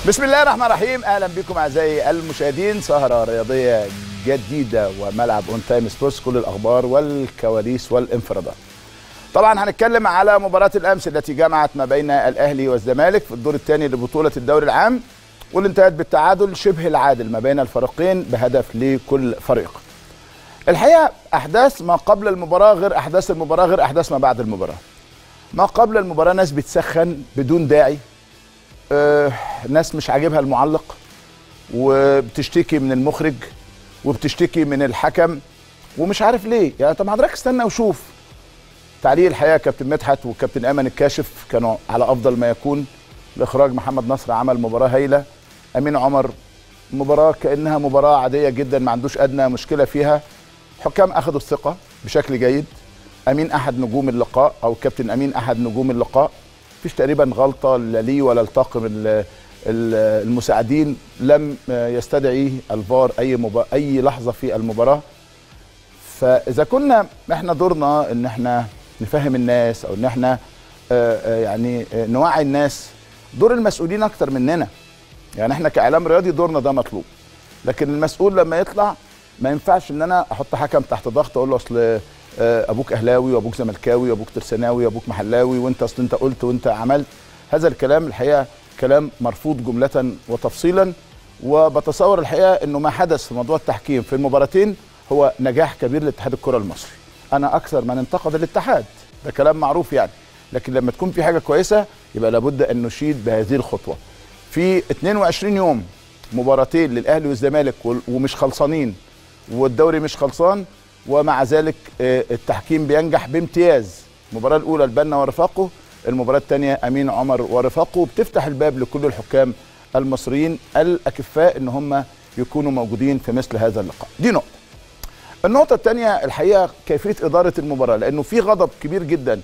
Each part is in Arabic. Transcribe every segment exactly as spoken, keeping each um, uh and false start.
بسم الله الرحمن الرحيم. اهلا بكم اعزائي المشاهدين، سهره رياضيه جديده وملعب اون تايم سبورتس، كل الاخبار والكواليس والانفرادات. طبعا هنتكلم على مباراه الامس التي جمعت ما بين الاهلي والزمالك في الدور الثاني لبطوله الدوري العام، واللي انتهت بالتعادل شبه العادل ما بين الفريقين بهدف لكل فريق. الحقيقه احداث ما قبل المباراه غير احداث المباراه غير احداث ما بعد المباراه. ما قبل المباراه ناس بتسخن بدون داعي، آه، ناس مش عاجبها المعلق وبتشتكي من المخرج وبتشتكي من الحكم ومش عارف ليه. يعني طب حضرتك استنى وشوف. تعليق الحقيقه كابتن مدحت وكابتن ايمن الكاشف كانوا على افضل ما يكون. الاخراج محمد نصر عمل مباراه هايله. امين عمر مباراه كانها مباراه عاديه جدا، ما عندوش ادنى مشكله فيها. حكام اخذوا الثقه بشكل جيد. امين احد نجوم اللقاء، او كابتن امين احد نجوم اللقاء. مفيش تقريبا غلطه لا ليه ولا لطاقم المساعدين، لم يستدعي الفار اي مبا... اي لحظه في المباراه. فاذا كنا احنا دورنا ان احنا نفهم الناس او ان احنا يعني نوعي الناس، دور المسؤولين اكتر مننا. يعني احنا كاعلام رياضي دورنا ده مطلوب، لكن المسؤول لما يطلع ما ينفعش ان انا احط حكم تحت ضغط اقول له اصل ابوك اهلاوي وابوك زملكاوي وابوك ترساناوي وابوك محلاوي وانت اصل انت قلت وانت عملت. هذا الكلام الحقيقه كلام مرفوض جمله وتفصيلا. وبتصور الحقيقه انه ما حدث في موضوع التحكيم في المباراتين هو نجاح كبير لاتحاد الكره المصري. انا اكثر من انتقد الاتحاد، ده كلام معروف يعني، لكن لما تكون في حاجه كويسه يبقى لابد ان نشيد بهذه الخطوه. في اثنين وعشرين يوم مباراتين للاهلي والزمالك ومش خلصانين والدوري مش خلصان، ومع ذلك التحكيم بينجح بامتياز. المباراه الاولى البنا ورفاقه، المباراه الثانيه امين عمر ورفاقه، بتفتح الباب لكل الحكام المصريين الاكفاء ان هم يكونوا موجودين في مثل هذا اللقاء. دي نقطه. النقطه الثانيه الحقيقه كيفيه اداره المباراه، لانه في غضب كبير جدا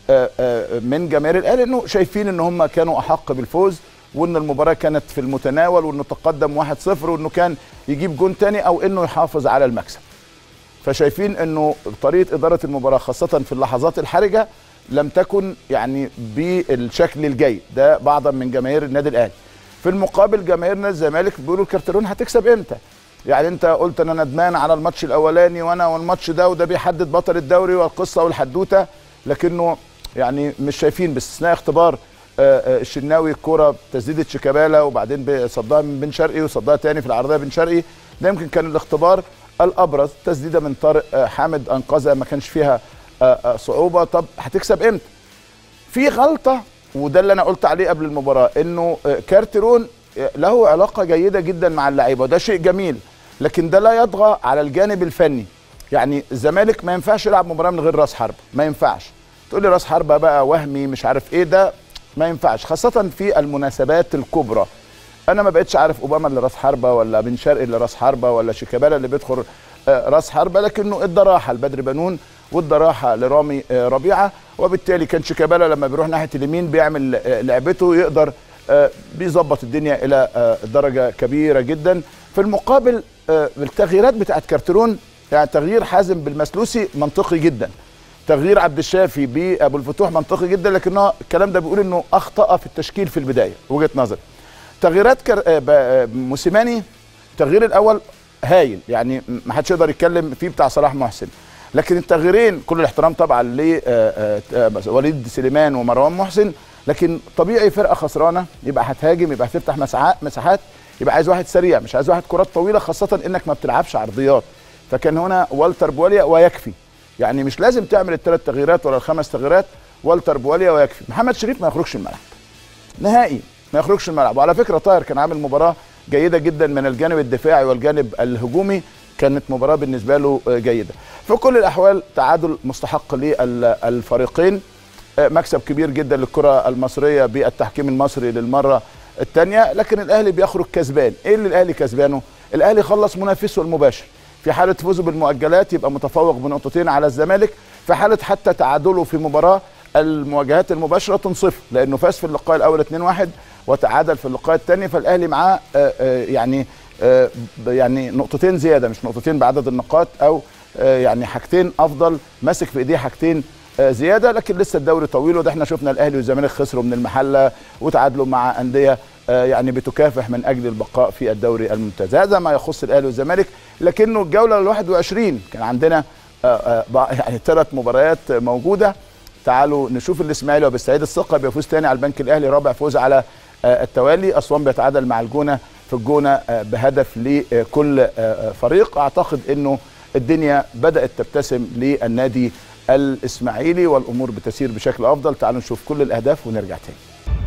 من جماهير الاهلي انه شايفين ان هم كانوا احق بالفوز، وان المباراه كانت في المتناول، وانه تقدم واحد صفر، وانه كان يجيب جون ثاني او انه يحافظ على المكسب. فشايفين انه طريقه اداره المباراه خاصه في اللحظات الحرجه لم تكن يعني بالشكل الجيد ده بعضا من جماهير النادي الاهلي. في المقابل جماهير نادي الزمالك بيقولوا الكارترون هتكسب امتى؟ يعني انت قلت انا ندمان على الماتش الاولاني وانا والماتش ده وده بيحدد بطل الدوري والقصه والحدوته، لكنه يعني مش شايفين باستثناء اختبار الشناوي الكوره تسديده شيكابالا وبعدين صدها من بن شرقي وصدها تاني في العرضيه بن شرقي، ده يمكن كان الاختبار الابرز. تسديده من طارق حامد انقذها ما كانش فيها صعوبه. طب هتكسب امتى؟ في غلطه، وده اللي انا قلت عليه قبل المباراه، انه كارترون له علاقه جيده جدا مع اللعيبه وده شيء جميل، لكن ده لا يطغى على الجانب الفني. يعني الزمالك ما ينفعش يلعب مباراه من غير راس حربه، ما ينفعش. تقول لي راس حربه بقى وهمي مش عارف ايه، ده ما ينفعش خاصه في المناسبات الكبرى. انا ما بقتش عارف اوباما اللي راس حربه ولا بن شرقي اللي راس حربه ولا شيكابالا اللي بيدخل راس حربه، لكنه ادى راحه لبدر بنون وادى راحه لرامي ربيعه، وبالتالي كان شيكابالا لما بيروح ناحيه اليمين بيعمل لعبته، يقدر بيظبط الدنيا الى درجه كبيره جدا. في المقابل التغييرات بتاعت كارترون، يعني تغيير حازم بالمسلوسي منطقي جدا، تغيير عبد الشافي بابو الفتوح منطقي جدا، لكنه الكلام ده بيقول انه اخطا في التشكيل في البدايه، وجهه نظري. تغييرات كر... موسيماني التغيير الاول هايل، يعني ما حدش يقدر يتكلم فيه بتاع صلاح محسن، لكن التغييرين كل الاحترام طبعا لوليد سليمان ومروان محسن، لكن طبيعي فرقه خسرانه يبقى هتهاجم، يبقى هتفتح مساحات، يبقى عايز واحد سريع، مش عايز واحد كرات طويله، خاصه انك ما بتلعبش عرضيات. فكان هنا والتر بواليا ويكفي، يعني مش لازم تعمل الثلاث تغييرات ولا الخمس تغييرات، والتر بواليا ويكفي. محمد شريف ما يخرجش الملعب نهائي، ما يخرجش الملعب. وعلى فكره طاهر كان عامل مباراه جيده جدا من الجانب الدفاعي والجانب الهجومي، كانت مباراه بالنسبه له جيده. في كل الاحوال تعادل مستحق للفريقين، مكسب كبير جدا للكره المصريه بالتحكيم المصري للمره الثانيه، لكن الاهلي بيخرج كسبان. ايه اللي الاهلي كسبانه؟ الاهلي خلص منافسه المباشر، في حاله فوزه بالمؤجلات يبقى متفوق بنقطتين على الزمالك، في حاله حتى تعادله في مباراه المواجهات المباشره تنصفه، لانه فاز في اللقاء الاول اتنين واحد وتعادل في اللقاء الثاني، فالاهلي معاه يعني يعني نقطتين زياده، مش نقطتين بعدد النقاط، او يعني حاجتين افضل، ماسك في ايديه حاجتين زياده، لكن لسه الدوري طويل. وده احنا شفنا الاهلي والزمالك خسروا من المحله وتعادلوا مع انديه يعني بتكافح من اجل البقاء في الدوري الممتاز. هذا ما يخص الاهلي والزمالك. لكنه الجوله الواحد وعشرين كان عندنا يعني ثلاث مباريات موجوده. تعالوا نشوف الاسماعيلي وبيستعيد الثقه، بيفوز تاني على البنك الاهلي، رابع فوز على التوالي. اسوان بيتعادل مع الجونه في الجونه بهدف لكل فريق. اعتقد انه الدنيا بدات تبتسم للنادي الاسماعيلي والامور بتسير بشكل افضل. تعالوا نشوف كل الاهداف ونرجع تاني.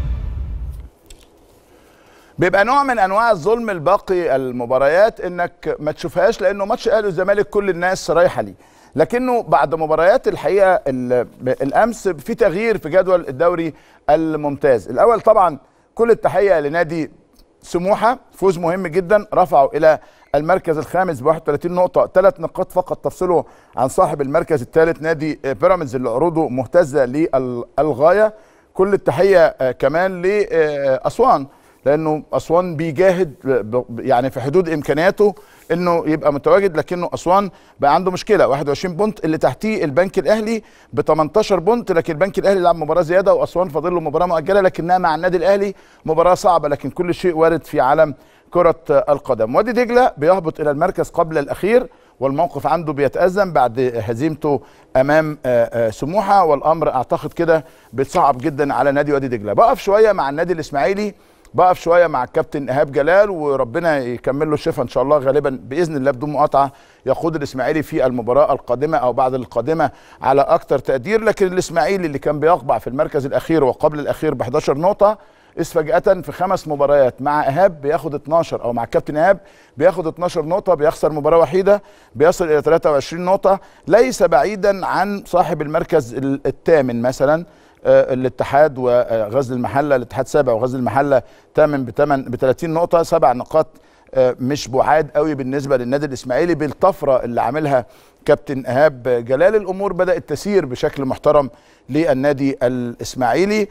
بيبقى نوع من انواع الظلم الباقي المباريات انك ما تشوفهاش، لانه ماتش الاهلي والزمالك كل الناس رايحه ليه، لكنه بعد مباريات الحقيقه الامس في تغيير في جدول الدوري الممتاز. الاول طبعا كل التحيه لنادي سموحه، فوز مهم جدا، رفعوا الى المركز الخامس ب واحد وثلاثين نقطه، ثلاث نقاط فقط تفصله عن صاحب المركز الثالث نادي بيراميدز اللي عروضه مهتزه للغايه. كل التحيه كمان لاسوان، لانه اسوان بيجاهد يعني في حدود امكانياته انه يبقى متواجد، لكنه اسوان بقى عنده مشكله واحد وعشرين بونت، اللي تحتيه البنك الاهلي ب ثمانية عشر بونت، لكن البنك الاهلي لعب مباراه زياده واسوان فاضل له مباراه مؤجله، لكنها مع النادي الاهلي مباراه صعبه، لكن كل شيء وارد في عالم كره القدم. وادي دجله بيهبط الى المركز قبل الاخير، والموقف عنده بيتأزم بعد هزيمته امام سموحه، والامر اعتقد كده بيتصعب جدا على نادي وادي دجله. بقف شويه مع النادي الاسماعيلي، بقف شويه مع الكابتن ايهاب جلال، وربنا يكمل له الشفاء ان شاء الله، غالبا باذن الله بدون مقاطعه يقود الاسماعيلي في المباراه القادمه او بعد القادمه على اكثر تقدير. لكن الاسماعيلي اللي كان بيقبع في المركز الاخير وقبل الاخير ب احد عشر نقطه، إذ فجأة في خمس مباريات مع ايهاب بياخد اتناشر، او مع الكابتن ايهاب بياخد اتناشر نقطه، بيخسر مباراه وحيده، بيصل الى ثلاثة وعشرين نقطه، ليس بعيدا عن صاحب المركز الثامن مثلا الاتحاد وغزل المحله. الاتحاد سابع وغزل المحله ثامن ب ثلاثين نقطه، سبع نقاط مش بعاد قوي بالنسبه للنادي الاسماعيلي. بالطفره اللي عاملها كابتن ايهاب جلال الامور بدات تسير بشكل محترم للنادي الاسماعيلي،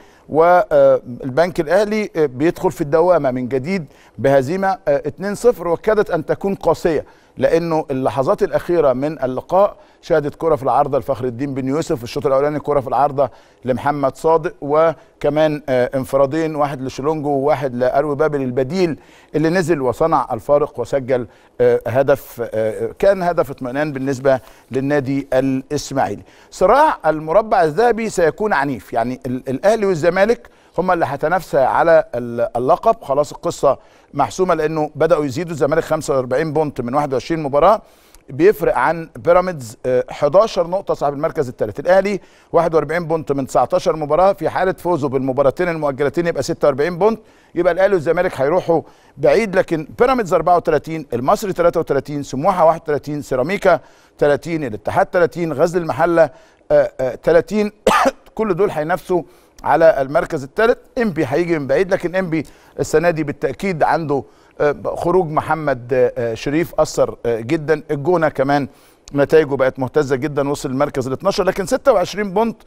والبنك الاهلي بيدخل في الدوامه من جديد بهزيمه اتنين صفر، وكادت ان تكون قاسيه، لانه اللحظات الاخيره من اللقاء شهدت كره في العارضه لفخر الدين بن يوسف، الشوط الاولاني كره في العارضه لمحمد صادق، وكمان انفرادين، واحد لشلونجو وواحد لاروي بابل البديل اللي نزل وصنع الفارق وسجل هدف، كان هدف اطمئنان بالنسبه للنادي الاسماعيلي. صراع المربع الذهبي سيكون عنيف، يعني الاهلي والزمالك هما اللي هتنافسا على اللقب، خلاص القصه محسومه، لانه بداوا يزيدوا. الزمالك خمسة وأربعين بونت من واحد وعشرين مباراه، بيفرق عن بيراميدز احد عشر نقطه صاحب المركز الثالث. الاهلي واحد وأربعين بونت من تسعة عشر مباراه، في حاله فوزه بالمباراتين المؤجلتين يبقى ستة وأربعين بونت، يبقى الاهلي والزمالك هيروحوا بعيد. لكن بيراميدز أربعة وثلاثين، المصري ثلاثة وثلاثين، سموحه واحد وثلاثين، سيراميكا ثلاثين، الاتحاد ثلاثين، غزل المحله ثلاثين، كل دول هينافسوا على المركز الثالث. انبي هيجي من بعيد، لكن انبي السنه دي بالتاكيد عنده خروج محمد شريف اثر جدا. الجونه كمان نتائجه بقت مهتزه جدا، وصل المركز ال اثناشر، لكن ستة وعشرين بونت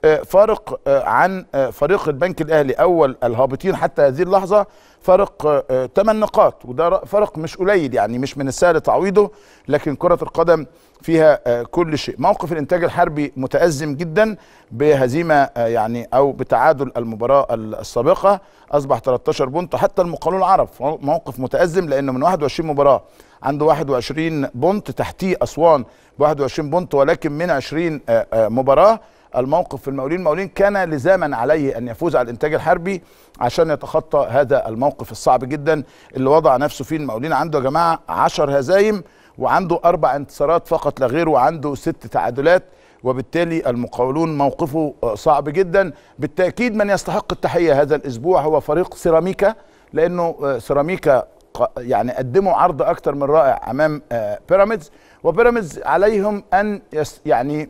فارق عن فريق البنك الاهلي اول الهابطين حتى هذه اللحظه، فرق ثمان نقاط، وده فرق مش قليل، يعني مش من السهل تعويضه، لكن كره القدم فيها كل شيء. موقف الانتاج الحربي متأزم جدا بهزيمه يعني او بتعادل المباراه السابقه، اصبح ثلاثة عشر بونت. حتى المقاولون العرب موقف متأزم، لانه من واحد وعشرين مباراه عنده واحد وعشرين بونت، تحتيه اسوان ب واحد وعشرين بونت، ولكن من عشرين مباراه. الموقف في المقاولين، المقاولين كان لزاما عليه ان يفوز على الانتاج الحربي عشان يتخطى هذا الموقف الصعب جدا اللي وضع نفسه فيه. المقاولين عنده يا جماعه عشر هزايم وعنده اربع انتصارات فقط لا غير، وعنده ست تعادلات، وبالتالي المقاولون موقفه صعب جدا. بالتاكيد من يستحق التحيه هذا الاسبوع هو فريق سيراميكا، لانه سيراميكا يعني قدموا عرض اكثر من رائع امام بيراميدز، وبيراميدز عليهم ان يعني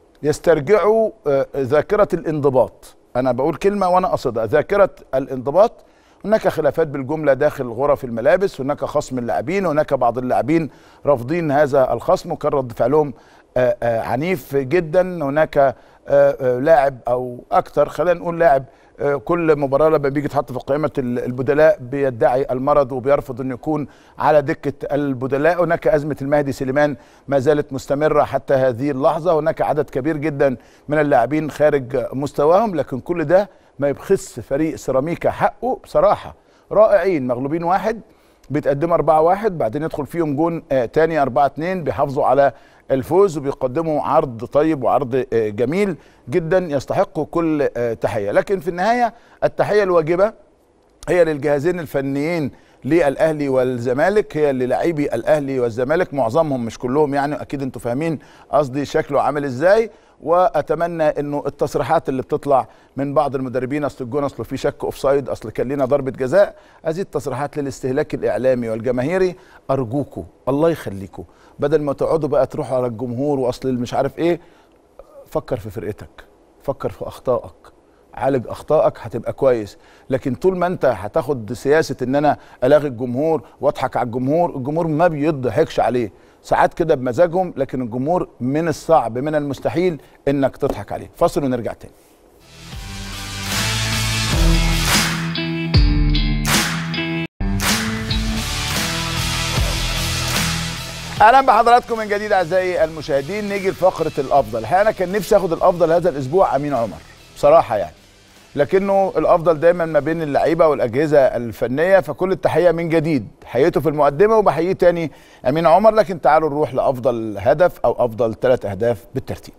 يسترجعوا ذاكره الانضباط. انا بقول كلمه وانا قصدها، ذاكره الانضباط. هناك خلافات بالجمله داخل غرف الملابس، هناك خصم اللاعبين، هناك بعض اللاعبين رافضين هذا الخصم وكان رد فعلهم عنيف جدا. هناك لاعب او اكثر، خلينا نقول لاعب كل مباراه لما بيجي يتحط في قائمه البدلاء بيدعي المرض وبيرفض انه يكون على دكه البدلاء. هناك ازمه المهدي سليمان ما زالت مستمره حتى هذه اللحظه، هناك عدد كبير جدا من اللاعبين خارج مستواهم، لكن كل ده ما يبخس فريق سيراميكا حقه بصراحه. رائعين، مغلوبين واحد بيتقدموا أربعة واحد، بعدين يدخل فيهم جون آه تاني أربعة اتنين، بيحافظوا على الفوز وبيقدموا عرض طيب وعرض آه جميل جدا، يستحقوا كل آه تحيه. لكن في النهايه التحيه الواجبه هي للجهازين الفنيين للاهلي والزمالك، هي للاعبي الاهلي والزمالك، معظمهم مش كلهم يعني، اكيد انتوا فاهمين قصدي شكله عامل ازاي. واتمنى انه التصريحات اللي بتطلع من بعض المدربين، اصل الجون اصله في شك اوفسايد، اصل كان لنا ضربه جزاء، هذه التصريحات للاستهلاك الاعلامي والجماهيري، ارجوكوا الله يخليكوا بدل ما تقعدوا بقى تروحوا على الجمهور واصل مش عارف ايه، فكر في فرقتك، فكر في اخطائك، عالج اخطائك هتبقى كويس. لكن طول ما انت هتاخد سياسه ان انا الاغي الجمهور واضحك على الجمهور، الجمهور ما بيضحكش عليه، ساعات كده بمزاجهم، لكن الجمهور من الصعب من المستحيل انك تضحك عليه. فاصل ونرجع تاني. اهلا بحضراتكم من جديد اعزائي المشاهدين. نيجي لفقره الافضل. الحقيقه انا كان نفسي اخد الافضل هذا الاسبوع امين عمر بصراحه يعني، لكنه الافضل دايما ما بين اللعيبه والاجهزه الفنيه، فكل التحيه من جديد. حييته في المقدمه وبحييه تاني امين عمر، لكن تعالوا نروح لافضل هدف او افضل ثلاث اهداف بالترتيب.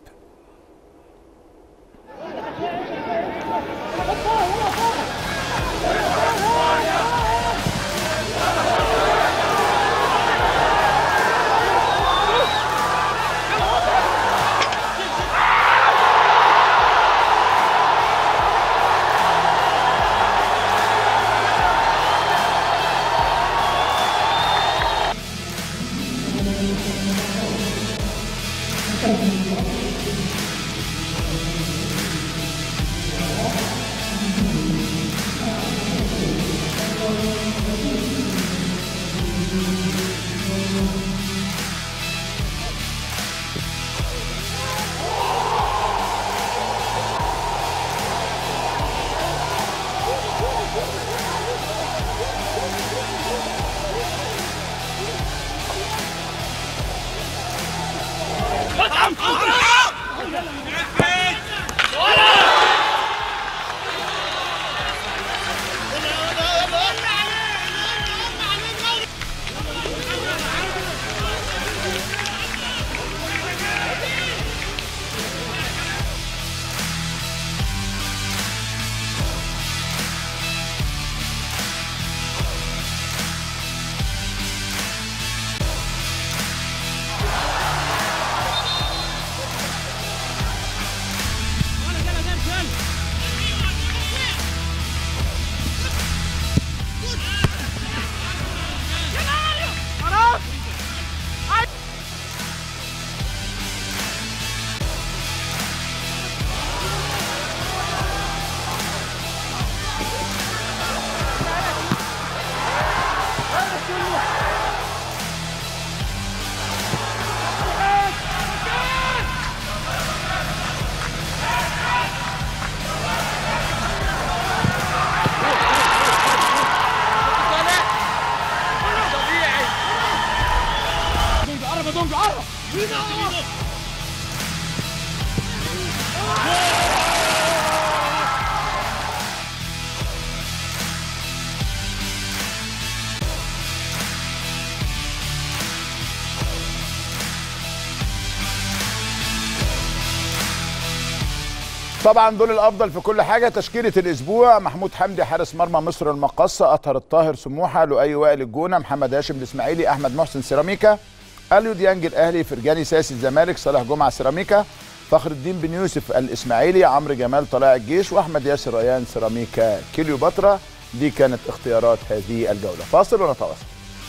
طبعا دول الافضل في كل حاجه. تشكيله الاسبوع: محمود حمدي حارس مرمى مصر المقاصه، اطهر الطاهر سموحه، لؤي وائل الجونه، محمد هاشم الاسماعيلي، احمد محسن سيراميكا، اليو ديانج الاهلي، فرجاني ساسي الزمالك، صالح جمعه سيراميكا، فخر الدين بن يوسف الاسماعيلي، عمرو جمال طلائع الجيش، واحمد ياسر ريان سيراميكا كليوباترا. دي كانت اختيارات هذه الجوله. فاصل ونتواصل.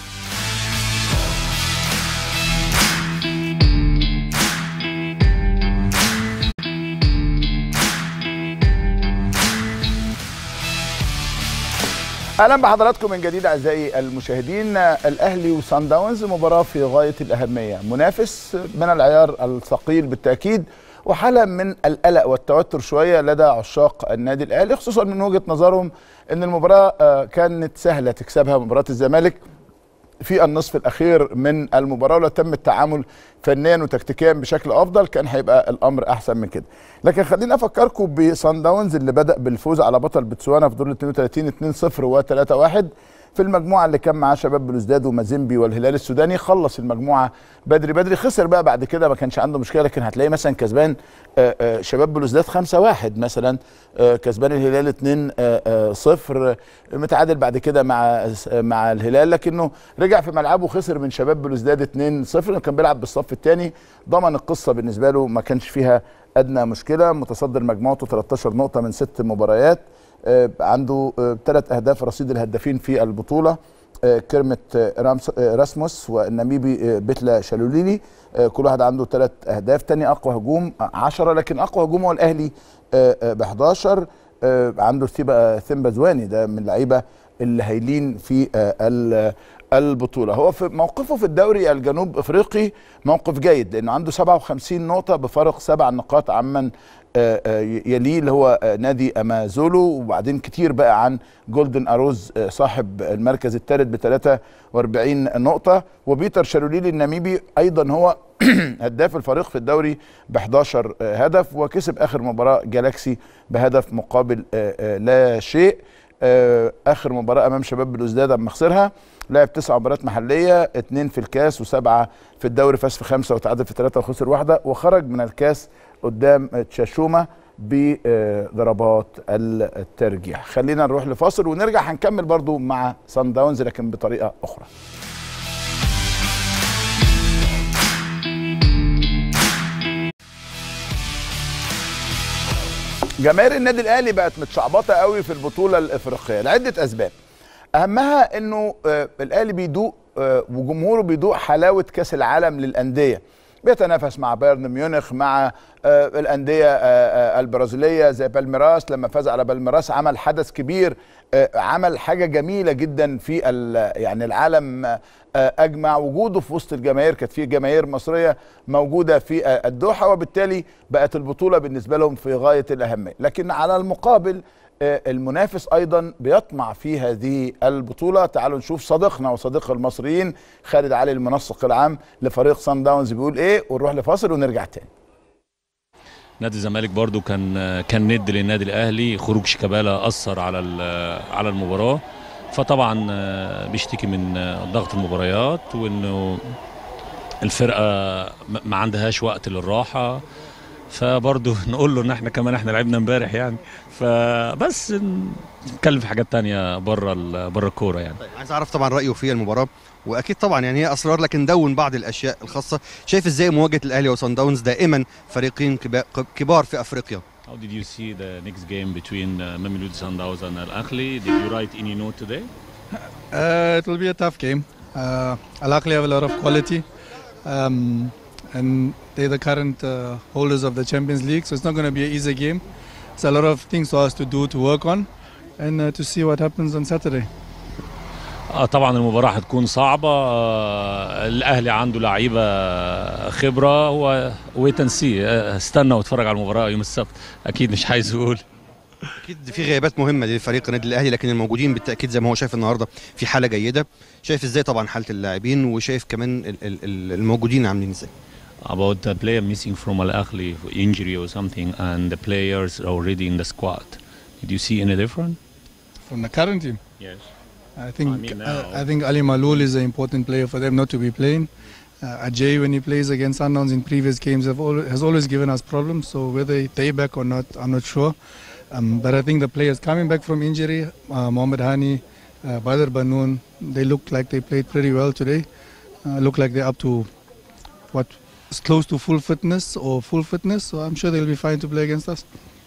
اهلا بحضراتكم من جديد اعزائي المشاهدين. الاهلي وصن داونز مباراه في غايه الاهميه، منافس من العيار الثقيل بالتاكيد، وحاله من القلق والتوتر شويه لدى عشاق النادي الاهلي، خصوصا من وجهه نظرهم ان المباراه كانت سهله تكسبها مباراه الزمالك في النصف الاخير من المباراه ولو تم التعامل فنيا وتكتيكيا بشكل افضل كان هيبقى الامر احسن من كده. لكن خليني افكركم بصن داونز اللي بدا بالفوز على بطل بتسوانا في دور ال اثنين وثلاثين اتنين صفر و ثلاثة واحد في المجموعه اللي كان معاه شباب بلوزداد ومازيمبي والهلال السوداني. خلص المجموعه بدري بدري، خسر بقى بعد كده ما كانش عنده مشكله، لكن هتلاقيه مثلا كسبان شباب بلوزداد خمسة واحد مثلا، كسبان الهلال اتنين صفر، متعادل بعد كده مع مع الهلال، لكنه رجع في ملعبه وخسر من شباب بلوزداد اتنين صفر. كان بيلعب بالصف الثاني، ضمن القصه بالنسبه له، ما كانش فيها ادنى مشكله. متصدر مجموعته ثلاثة عشر نقطه من ست مباريات، عنده ثلاث اهداف رصيد الهدافين في البطوله، كرمة راسموس والنميبي بتلا شالوليلي، كل واحد عنده ثلاث اهداف. تاني اقوى هجوم عشرة، لكن اقوى هجوم هو الاهلي ب احد عشر، عنده ثيمبا زواني، ده من اللعيبه اللي هايلين في البطوله. هو في موقفه في الدوري الجنوب افريقي موقف جيد، لانه عنده سبعة وخمسين نقطه بفارق سبع نقاط عمن يليه اللي هو نادي امازولو، وبعدين كتير بقى عن جولدن اروز صاحب المركز الثالث ب ثلاثة وأربعين نقطه. وبيتر شالوليلي النميبي ايضا هو هداف الفريق في الدوري ب احد عشر هدف، وكسب اخر مباراه جالاكسي بهدف مقابل لا شيء. اخر مباراه امام شباب بلوزداد اما خسرها، لعب تسع مباريات محليه، اثنين في الكاس وسبعه في الدوري، فاز في خمسه وتعادل في ثلاثه وخسر واحده، وخرج من الكاس قدام تشاشوما بضربات الترجيح. خلينا نروح لفاصل ونرجع هنكمل برضو مع صن داونز لكن بطريقه اخرى. جماهير النادي الاهلي بقت متشعبطه قوي في البطوله الافريقيه لعده اسباب، اهمها انه الاهلي بيدوق وجمهوره بيدوق حلاوه كاس العالم للانديه، بيتنافس مع بايرن ميونخ، مع الانديه البرازيليه زي بالميراس. لما فاز على بالميراس عمل حدث كبير، عمل حاجه جميله جدا في يعني العالم اجمع. وجوده في وسط الجماهير، كانت في جماهير مصريه موجوده في الدوحه، وبالتالي بقت البطوله بالنسبه لهم في غايه الاهميه. لكن على المقابل المنافس ايضا بيطمع في هذه البطوله. تعالوا نشوف صديقنا وصديق المصريين خالد علي المنسق العام لفريق صن داونز بيقول ايه، ونروح لفاصل ونرجع تاني. نادي الزمالك برضو كان كان ند للنادي الاهلي، خروج شيكابالا اثر على على المباراه، فطبعا بيشتكي من ضغط المباريات وانه الفرقه ما عندهاش وقت للراحه، فبرضه نقول له ان احنا كمان احنا لعبنا امبارح يعني، فبس نتكلم في حاجات تانية بره بره الكوره يعني. طيب عايز اعرف طبعا رايه في المباراه، واكيد طبعا يعني هي اسرار لكن دون بعض الاشياء الخاصه. شايف ازاي مواجهه الاهلي وصن داونز، دائما فريقين كبار في افريقيا؟ How did you see the next game between uh, Mamelodi Sundowns and Al Ahly? Did you write any note today? Uh, it will be a tough game. Uh, Al Ahly have a lot of quality, um, and they're the current uh, holders of the Champions League, so it's not going to be an easy game. It's a lot of things for us to do, to work on, and uh, to see what happens on Saturday. اه طبعا المباراه هتكون صعبه. آه الاهلي عنده لعيبه خبره، هو ويت اند سي، استنى واتفرج على المباراه يوم السبت، اكيد مش عايز اقول. اكيد في غيابات مهمه لفريق النادي الاهلي، لكن الموجودين بالتاكيد زي ما هو شايف النهارده في حاله جيده. شايف ازاي طبعا حاله اللاعبين، وشايف كمان الموجودين عاملين ازاي؟ About the player missing from Al Ahly for injury or something, and the players already in the squad. Did you see any different? From the current team? Yes. I think I, mean I, I think Ali Malul is an important player for them not to be playing. Uh, Ajay, when he plays against Sundowns in previous games, have always, has always given us problems. So whether they back or not, I'm not sure. Um, but I think the players coming back from injury, uh, Mohamed Hani, uh, Badr Banoun, they look like they played pretty well today. Uh, look like they're up to what is close to full fitness or full fitness. So I'm sure they'll be fine to play against us.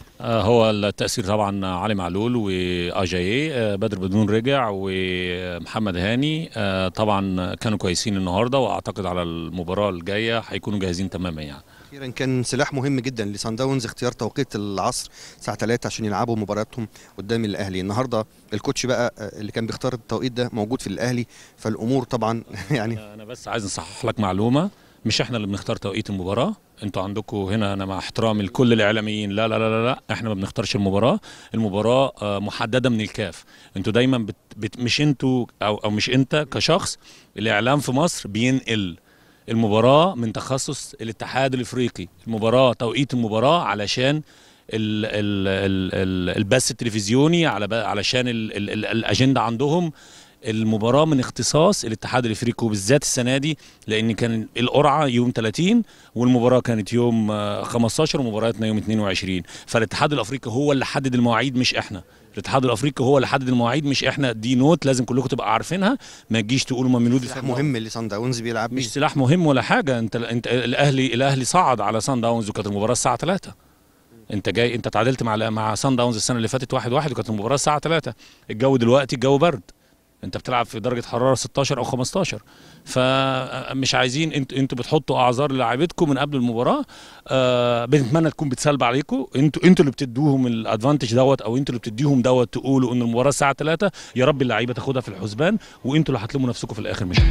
هو التأثير طبعا علي معلول وأجاييه، بدر بدون رجع، ومحمد هاني طبعا كانوا كويسين النهارده، واعتقد على المباراة الجاية هيكونوا جاهزين تماما يعني. اخيرا كان سلاح مهم جدا لصن داونز اختيار توقيت العصر الساعة ثلاثة عشان يلعبوا مباراتهم قدام الاهلي. النهارده الكوتش بقى اللي كان بيختار التوقيت ده موجود في الاهلي، فالامور طبعا يعني انا بس عايز اصحح لك معلومة، مش احنا اللي بنختار توقيت المباراه، انتوا عندكم هنا، انا مع احترامي لكل الاعلاميين، لا لا لا لا احنا ما بنختارش المباراه، المباراه محدده من الكاف. انتوا دايما بت بت مش انتوا او او مش انت كشخص، الاعلام في مصر بينقل المباراه من تخصص الاتحاد الافريقي، المباراه توقيت المباراه علشان ال ال ال ال البث التلفزيوني، على علشان ال ال ال الاجنده عندهم. المباراه من اختصاص الاتحاد الافريقي، وبالذات السنه دي لان كان القرعه يوم ثلاثين والمباراه كانت يوم خمستاشر ومباراتنا يوم اتنين وعشرين، فالاتحاد الافريقي هو اللي حدد المواعيد مش احنا. الاتحاد الافريقي هو اللي حدد المواعيد مش احنا، دي نوت لازم كلكم تبقى عارفينها، ما تجيش تقولوا ما ميلودي سلاح مهم اللي صن داونز بيلعب مش سلاح مهم ولا حاجه. انت انت الاهلي الاهلي صعد على صن داونز وكانت المباراه الساعه ثلاثة. انت جاي انت تعادلت مع مع صن داونز السنه اللي فاتت واحد واحد وكانت المباراه الساعه ثلاثة. الجو دلوقتي الجو برد، انت بتلعب في درجه حراره ستاشر او خمستاشر، فمش عايزين انتوا انتوا بتحطوا اعذار للاعيبتكم من قبل المباراه. آه بنتمنى تكون بتسلب عليكم، انتوا انتوا اللي بتدوهم الادفانتج دوت، او انتوا اللي بتديهم دوت تقولوا ان المباراه الساعه ثلاثة. يا رب اللعيبه تاخدها في الحسبان، وانتوا اللي هتلموا نفسكم في الاخر مش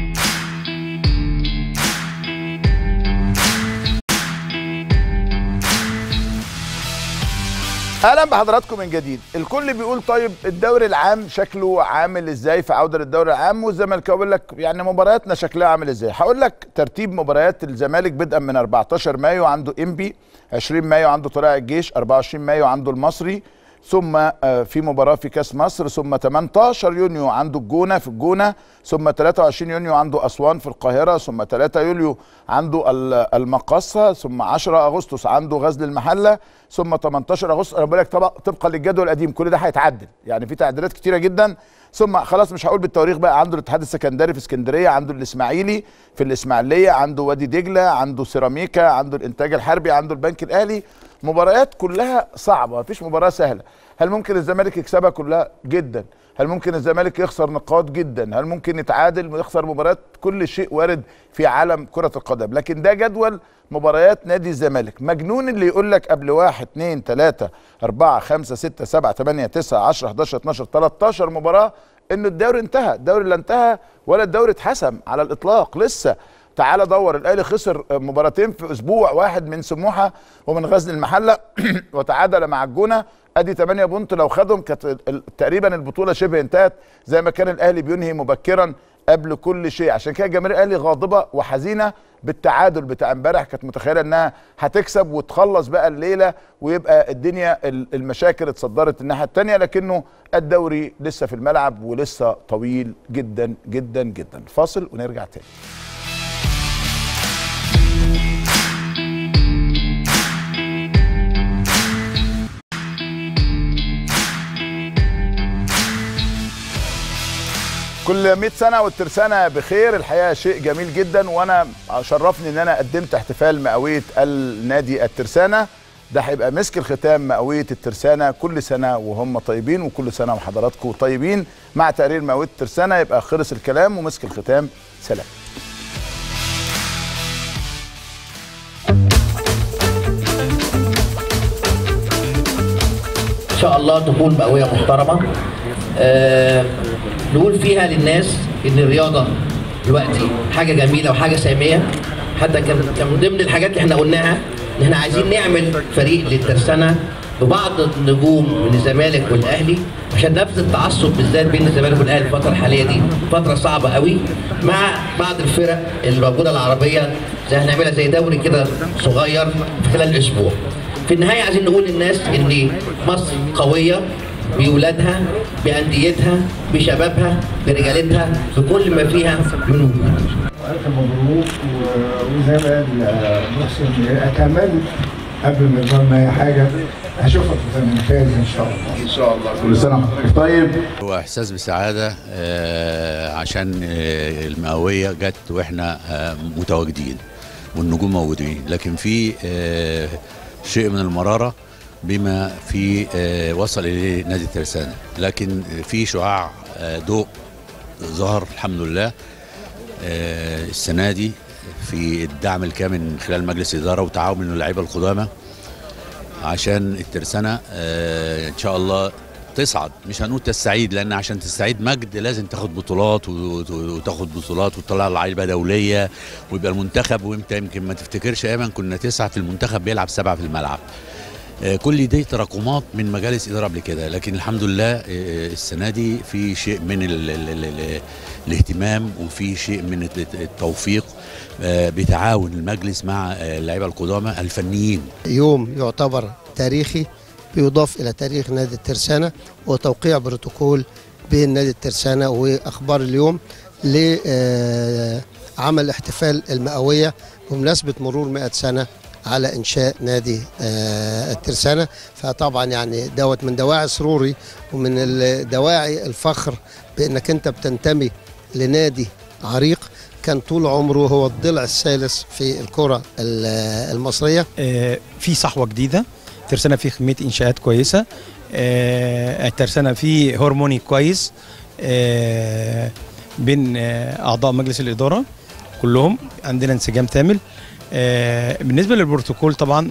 اهلا بحضراتكم من جديد. الكل بيقول طيب الدوري العام شكله عامل ازاي في عوده للدوري العام، والزمالكاوي بيقول لك يعني مبارياتنا شكلها عامل ازاي. هقول لك ترتيب مباريات الزمالك بدءا من اربعتاشر مايو عنده انبي، عشرين مايو عنده طلائع الجيش، اربعة وعشرين مايو عنده المصري، ثم في مباراه في كاس مصر، ثم تمنتاشر يونيو عنده الجونه في الجونه، ثم تلاتة وعشرين يونيو عنده اسوان في القاهره، ثم تلاتة يوليو عنده المقصه، ثم عشرة اغسطس عنده غزل المحله، ثم تمنتاشر اغسطس. انا بقول لك طبقا للجدول القديم كل ده هيتعدل، يعني في تعديلات كتيره جدا. ثم خلاص مش هقول بالتواريخ بقى، عنده الاتحاد السكندري في اسكندريه، عنده الاسماعيلي في الاسماعيليه، عنده وادي دجله، عنده سيراميكا، عنده الانتاج الحربي، عنده البنك الاهلي. مباريات كلها صعبه، مفيش مباراه سهله. هل ممكن الزمالك يكسبها كلها؟ جدا. هل ممكن الزمالك يخسر نقاط؟ جدا. هل ممكن يتعادل ويخسر مباريات؟ كل شيء وارد في عالم كرة القدم، لكن ده جدول مباريات نادي الزمالك. مجنون اللي يقول لك قبل واحد اتنين تلاتة اربعة خمسة ستة سبعة تمانية تسعة عشرة حداشر اتناشر تلتاشر مباراة ان الدوري انتهى. الدوري لا انتهى ولا الدوري اتحسم على الاطلاق، لسه. تعال دور، الاهلي خسر مباراتين في اسبوع واحد من سموحه ومن غزل المحله وتعادل مع الجونه، ادي تمانية بونت. لو خدهم كانت تقريبا البطوله شبه انتهت، زي ما كان الاهلي بينهي مبكرا قبل كل شيء. عشان كده جماهير الاهلي غاضبه وحزينه بالتعادل بتاع امبارح، كانت متخيله انها هتكسب وتخلص بقى الليله ويبقى الدنيا المشاكل اتصدرت الناحيه الثانيه، لكنه الدوري لسه في الملعب ولسه طويل جدا جدا جدا. فاصل ونرجع تاني. كل مية سنة والترسانة بخير، الحقيقة شيء جميل جدا، وانا شرفني ان انا قدمت احتفال مئوية النادي الترسانة. ده هيبقى مسك الختام مئوية الترسانة، كل سنة وهم طيبين وكل سنة وحضراتكم طيبين. مع تقرير مئوية الترسانة يبقى خلص الكلام ومسك الختام. سلام. ان شاء الله تكون مئوية محترمة، أه نقول فيها للناس ان الرياضه دلوقتي حاجه جميله وحاجه ساميه. حتى كان من ضمن الحاجات اللي احنا قلناها ان احنا عايزين نعمل فريق للترسانه ببعض النجوم من الزمالك والاهلي، عشان نفس التعصب بالذات بين الزمالك والاهلي الفتره الحاليه دي فتره صعبه قوي، مع بعض الفرق اللي موجوده العربيه، زي هنعملها زي دوري كده صغير في خلال اسبوع. في النهايه عايزين نقول للناس ان مصر قويه بولادها، بانديتها، بشبابها، برجالتها، بكل ما فيها من وجود. ألف مبروك. وزي ما محسن اتمنى قبل ما يضمن اي حاجه اشوفك في الفاز ان شاء الله. ان شاء الله. كل سنه وحضرتك طيب. هو احساس بسعاده آه عشان آه المئويه جت واحنا آه متواجدين والنجوم موجودين، لكن في آه شيء من المراره بما في آه وصل اليه نادي الترسانة، لكن في شعاع آه ضوء ظهر الحمد لله آه السنه دي في الدعم الكامل من خلال مجلس الاداره وتعاون من اللعيبه القدامى، عشان الترسانة آه ان شاء الله تصعد، مش هنقول تستعيد، لان عشان تستعيد مجد لازم تاخد بطولات وتاخد بطولات وتطلع لعيبه دوليه ويبقى المنتخب. وانت يمكن ما تفتكرش ايمن كنا تسعه في المنتخب بيلعب سبعه في الملعب. كل دي تراكمات من مجالس اداره قبل كده، لكن الحمد لله السنه دي في شيء من ال ال ال ال الاهتمام وفي شيء من التوفيق بتعاون المجلس مع اللعيبه القدامى الفنيين. يوم يعتبر تاريخي بيضاف الى تاريخ نادي الترسانة وتوقيع بروتوكول بين نادي الترسانة واخبار اليوم لعمل احتفال المئويه بمناسبه مرور مئة سنه على انشاء نادي الترسانة. فطبعا يعني دوت من دواعي سروري ومن دواعي الفخر بانك انت بتنتمي لنادي عريق كان طول عمره هو الضلع الثالث في الكرة المصرية. في صحوة جديدة، الترسانة فيه كمية إنشاءات كويسة، الترسانة فيه هرموني كويس بين أعضاء مجلس الإدارة كلهم، عندنا انسجام كامل. بالنسبة للبروتوكول طبعا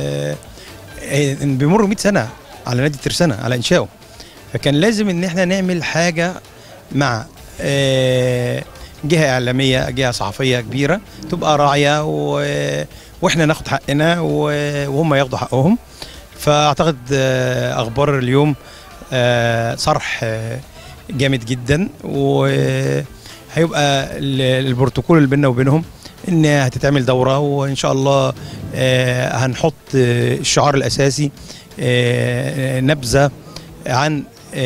بيمر مئة سنة على نادي الترسانة على إنشائه، فكان لازم إن احنا نعمل حاجة مع جهة إعلامية، جهة صحفية كبيرة تبقى راعية و... وإحنا ناخد حقنا وهم ياخدوا حقهم. فأعتقد أخبار اليوم صرح جامد جدا، وهيبقى البروتوكول اللي بيننا وبينهم إن هتتعمل دورة، وإن شاء الله هنحط الشعار الأساسي نبذة عن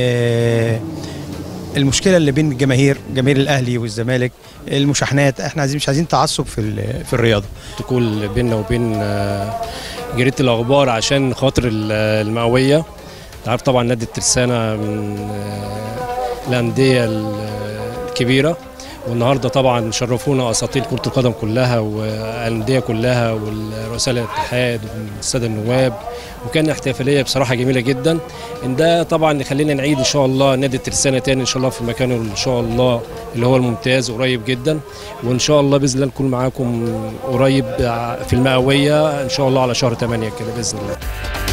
المشكله اللي بين الجماهير، جماهير الاهلي والزمالك، المشاحنات. احنا عايزين مش عايزين تعصب في في الرياضه. البروتوكول بيننا وبين جريده الاخبار عشان خاطر المئويه. انت عارف طبعا نادي الترسانة من الانديه الكبيره، والنهارده طبعا شرفونا اساطير كره القدم كلها والانديه كلها ورؤساء الاتحاد والساده النواب، وكان احتفاليه بصراحه جميله جدا. ان ده طبعا يخلينا نعيد ان شاء الله نادي الترسانة تاني ان شاء الله في مكانه ان شاء الله اللي هو الممتاز قريب جدا، وان شاء الله باذن الله نكون معاكم قريب في المئويه ان شاء الله على شهر ثمانية كده باذن الله.